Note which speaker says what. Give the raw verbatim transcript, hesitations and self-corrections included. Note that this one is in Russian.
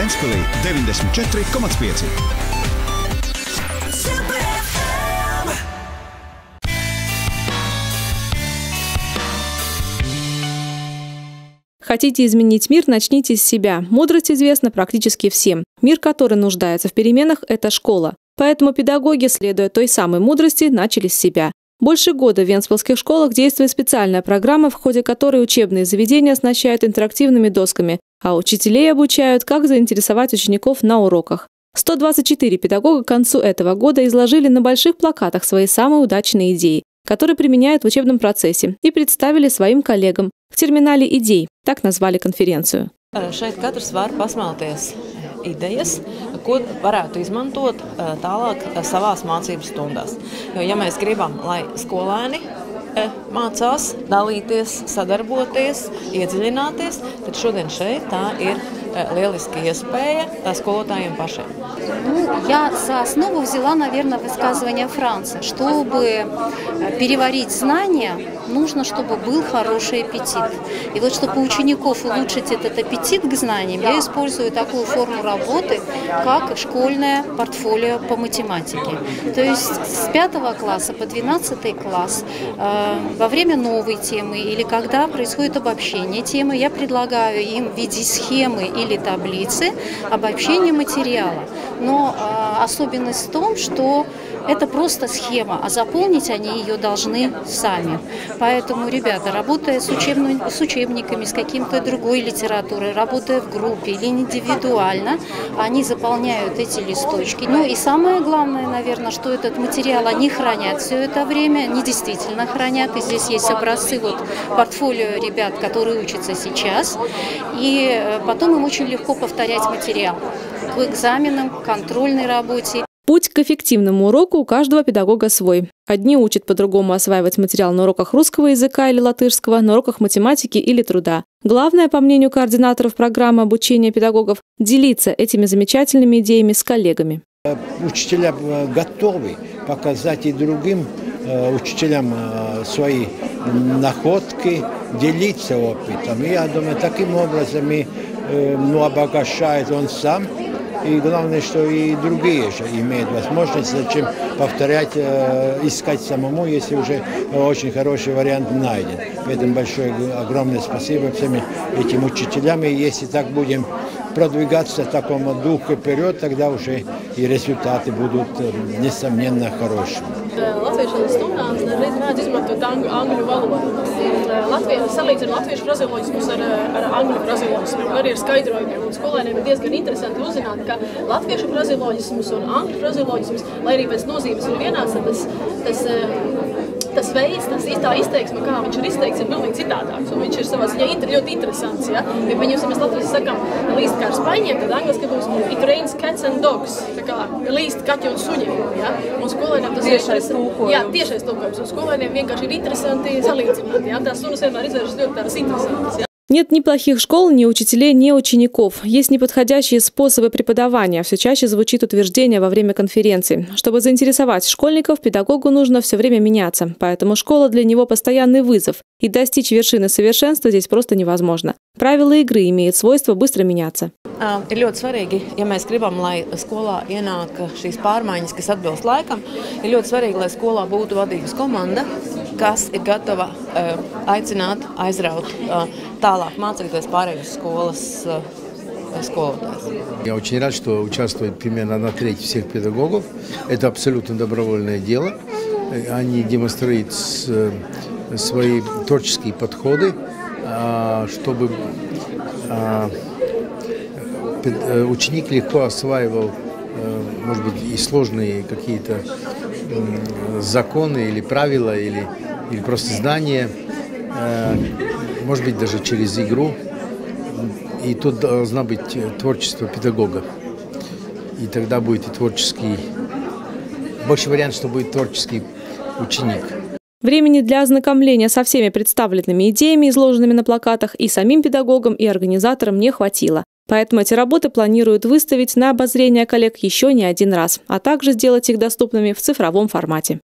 Speaker 1: Ventspilī deviņdesmit četri komat pieci.
Speaker 2: Хотите изменить мир, начните с себя. Мудрость известна практически всем. Мир, который нуждается в переменах, – это школа. Поэтому педагоги, следуя той самой мудрости, начали с себя. Больше года в вентспилских школах действует специальная программа, в ходе которой учебные заведения оснащают интерактивными досками, а учителей обучают, как заинтересовать учеников на уроках. сто двадцать четыре педагога к концу этого года изложили на больших плакатах свои самые удачные идеи, которые применяют в учебном процессе, и представили своим коллегам в терминале идей. Так назвали конференцию.
Speaker 3: Šeit katrs var pasmelties idejas, ko varētu izmantot tālāk savās mācības stundās. Jo, ja mēs gribam, lai skolēni mācās, dalīties, sadarboties, iedziļināties, tad šodien šeit tā ir lieliska iespēja skolotājiem pašiem.
Speaker 4: Ну, я за основу взяла, наверное, высказывание Франца. Чтобы переварить знания, нужно, чтобы был хороший аппетит. И вот, чтобы у учеников улучшить этот аппетит к знаниям, я использую такую форму работы, как школьное портфолио по математике. То есть с пятого класса по двенадцатый класс э, во время новой темы или когда происходит обобщение темы, я предлагаю им в виде схемы или таблицы обобщение материала. Но э, особенность в том, что это просто схема, а заполнить они ее должны сами. Поэтому, ребята, работая с, учебным, с учебниками, с каким-то другой литературой, работая в группе или индивидуально, они заполняют эти листочки. Ну и самое главное, наверное, что этот материал они хранят все это время, они действительно хранят. И здесь есть образцы вот, портфолио ребят, которые учатся сейчас. И потом им очень легко повторять материал к экзаменам, к контрольной работе.
Speaker 2: Путь к эффективному уроку у каждого педагога свой. Одни учат по-другому осваивать материал на уроках русского языка или латышского, на уроках математики или труда. Главное, по мнению координаторов программы обучения педагогов, делиться этими замечательными идеями с коллегами.
Speaker 5: Учителя готовы показать и другим учителям свои находки, делиться опытом. И я думаю, таким образом и, ну, обогащает он сам. И главное, что и другие же имеют возможность, зачем повторять, э, искать самому, если уже очень хороший вариант найден. Поэтому большое, огромное спасибо всем этим учителям. И если так будем продвигаться в таком духе вперед, тогда уже и результаты будут, несомненно, хорошими.
Speaker 6: Latviešu stundās reiz mēdz izmantot angļu, angļu valodu. Latvija salīdzina latviešu frazeoloģismus ar, ar angļu frazeoloģismiem, arī ar skaidrojumiem. Un skolēniem ir diezgan interesanti uzzināt, ka latviešu frazeoloģismus un angļu frazeoloģismus, lai arī pēc nozīmes ir vienāds, tad tas, tas, tas veids, tas, tā izteiksme, kā viņš ir izteikts, ir pilnīgi citādāks. Un viņš ir savā ziņā inter, ļoti interesants. Ja? Ja paņemsim, mēs latvieši sakam līst kā ar spaņiem, tad angliski būs it rains cats and dogs. Tā kā līst kaķi un suņiem. Ja? Un skolēniem tas
Speaker 3: tiešais tulkojums.
Speaker 6: Jā, tiešais tulkojums. Un skolēniem vienkārši ir interesanti salīdzināt. Ja? Tās sunas vienmēr izvēršas ļoti tādas interesantas. Ja?
Speaker 2: Нет ни плохих школ, ни учителей, ни учеников. Есть неподходящие способы преподавания. Все чаще звучит утверждение во время конференции. Чтобы заинтересовать школьников, педагогу нужно все время меняться. Поэтому школа для него постоянный вызов. И достичь вершины совершенства здесь просто невозможно. Правила игры имеют свойство быстро меняться.
Speaker 3: Ir ļoti svarīgi, ja mēs gribam, lai skolā ienāk šīs pārmaiņas, kas atbilst laikam, ir ļoti svarīgi, lai skolā būtu vadības komanda, kas ir gatava uh, aicināt, aizraut uh, tālāk mācīties pārējus школas uh, skolotājs.
Speaker 7: Я очень рад, что участвует примерно на треть всех педагогов. Это абсолютно добровольное дело. Они демонстрируют свои творческие подходы, чтобы ученик легко осваивал, может быть, и сложные какие-то законы или правила, или, или просто знания, может быть, даже через игру. И тут должна быть творчество педагога. И тогда будет и творческий, больше вариант, что будет творческий ученик.
Speaker 2: Времени для ознакомления со всеми представленными идеями, изложенными на плакатах, и самим педагогам, и организаторам не хватило. Поэтому эти работы планируют выставить на обозрение коллег еще не один раз, а также сделать их доступными в цифровом формате.